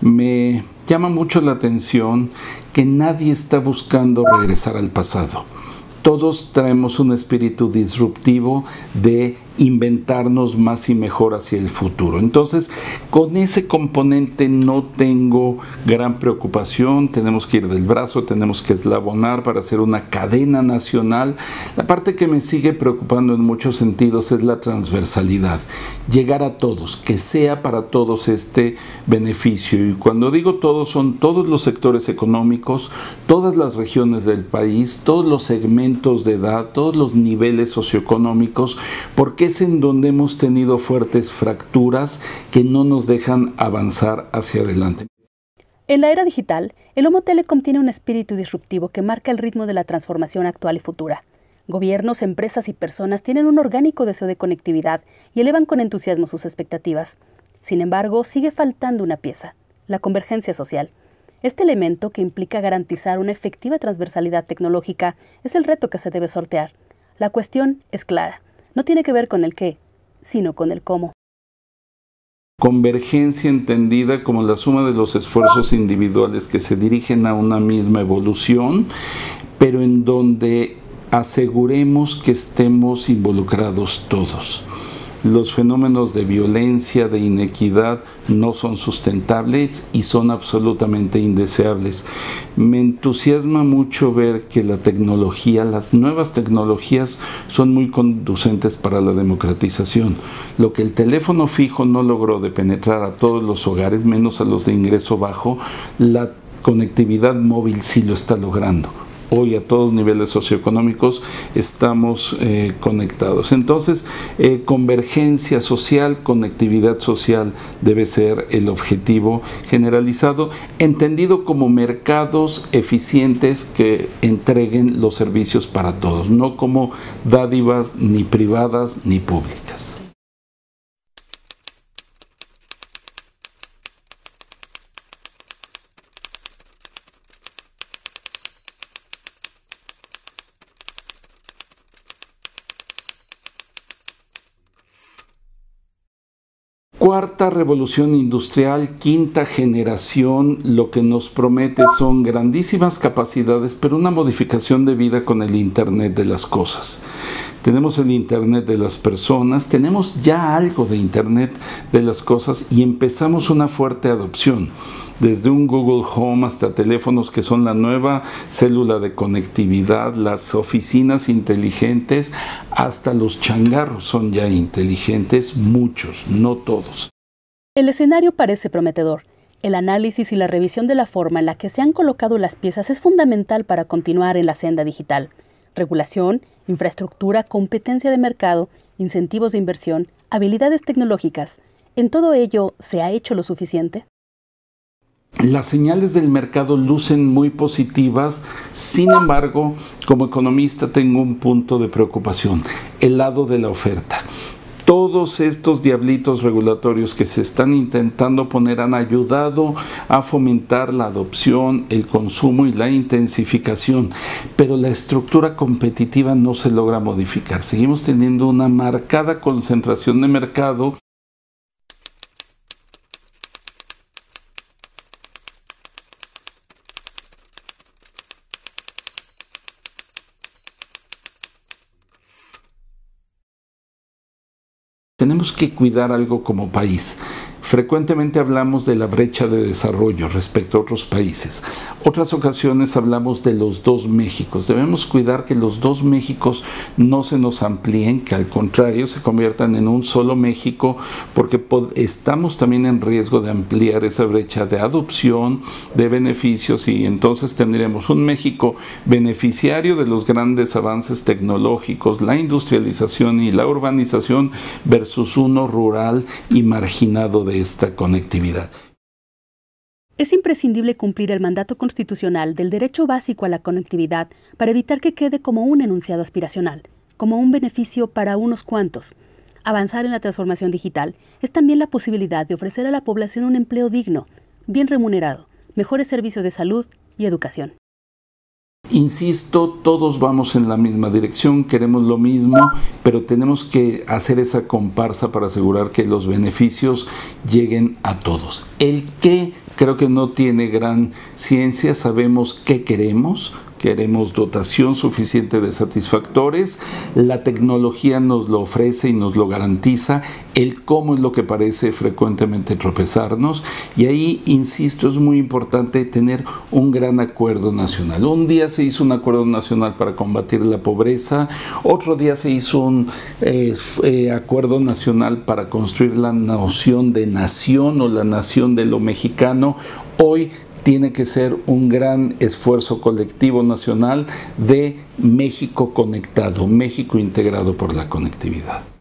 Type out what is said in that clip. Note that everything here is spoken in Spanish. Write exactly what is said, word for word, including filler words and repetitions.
Me llama mucho la atención que nadie está buscando regresar al pasado. Todos traemos un espíritu disruptivo de inventarnos más y mejor hacia el futuro. Entonces, con ese componente no tengo gran preocupación. Tenemos que ir del brazo, tenemos que eslabonar para hacer una cadena nacional. La parte que me sigue preocupando en muchos sentidos es la transversalidad. Llegar a todos, que sea para todos este beneficio. Y cuando digo todos, son todos los sectores económicos, todas las regiones del país, todos los segmentos de edad, todos los niveles socioeconómicos, porque es en donde hemos tenido fuertes fracturas que no nos dejan avanzar hacia adelante. En la era digital, el Homo Telecom tiene un espíritu disruptivo que marca el ritmo de la transformación actual y futura. Gobiernos, empresas y personas tienen un orgánico deseo de conectividad y elevan con entusiasmo sus expectativas. Sin embargo, sigue faltando una pieza, la convergencia social. Este elemento, que implica garantizar una efectiva transversalidad tecnológica, es el reto que se debe sortear. La cuestión es clara. No tiene que ver con el qué, sino con el cómo. Convergencia entendida como la suma de los esfuerzos individuales que se dirigen a una misma evolución, pero en donde aseguremos que estemos involucrados todos. Los fenómenos de violencia, de inequidad, no son sustentables y son absolutamente indeseables. Me entusiasma mucho ver que la tecnología, las nuevas tecnologías son muy conducentes para la democratización. Lo que el teléfono fijo no logró de penetrar a todos los hogares, menos a los de ingreso bajo, la conectividad móvil sí lo está logrando. Hoy a todos los niveles socioeconómicos estamos eh, conectados. Entonces, eh, convergencia social, conectividad social debe ser el objetivo generalizado, entendido como mercados eficientes que entreguen los servicios para todos, no como dádivas ni privadas ni públicas. Cuarta revolución industrial, quinta generación, lo que nos promete son grandísimas capacidades, pero una modificación de vida con el Internet de las cosas. Tenemos el Internet de las personas, tenemos ya algo de Internet de las cosas y empezamos una fuerte adopción. Desde un Google Home hasta teléfonos que son la nueva célula de conectividad, las oficinas inteligentes, hasta los changarros son ya inteligentes, muchos, no todos. El escenario parece prometedor. El análisis y la revisión de la forma en la que se han colocado las piezas es fundamental para continuar en la senda digital. Regulación, infraestructura, competencia de mercado, incentivos de inversión, habilidades tecnológicas. ¿En todo ello se ha hecho lo suficiente? Las señales del mercado lucen muy positivas, sin embargo, como economista tengo un punto de preocupación, el lado de la oferta. Todos estos diablitos regulatorios que se están intentando poner han ayudado a fomentar la adopción, el consumo y la intensificación, pero la estructura competitiva no se logra modificar. Seguimos teniendo una marcada concentración de mercado. Tenemos que cuidar algo como país. Frecuentemente hablamos de la brecha de desarrollo respecto a otros países. Otras ocasiones hablamos de los dos Méxicos. Debemos cuidar que los dos Méxicos no se nos amplíen, que al contrario se conviertan en un solo México, porque estamos también en riesgo de ampliar esa brecha de adopción, de beneficios, y entonces tendremos un México beneficiario de los grandes avances tecnológicos, la industrialización y la urbanización, versus uno rural y marginado de esta conectividad. Es imprescindible cumplir el mandato constitucional del derecho básico a la conectividad para evitar que quede como un enunciado aspiracional, como un beneficio para unos cuantos. Avanzar en la transformación digital es también la posibilidad de ofrecer a la población un empleo digno, bien remunerado, mejores servicios de salud y educación. Insisto, todos vamos en la misma dirección, queremos lo mismo, pero tenemos que hacer esa comparsa para asegurar que los beneficios lleguen a todos. El qué creo que no tiene gran ciencia, sabemos qué queremos. Queremos dotación suficiente de satisfactores, la tecnología nos lo ofrece y nos lo garantiza, el cómo es lo que parece frecuentemente tropezarnos, y ahí, insisto, es muy importante tener un gran acuerdo nacional. Un día se hizo un acuerdo nacional para combatir la pobreza, otro día se hizo un eh, eh, acuerdo nacional para construir la noción de nación o la nación de lo mexicano. Hoy tiene que ser un gran esfuerzo colectivo nacional de México conectado, México integrado por la conectividad.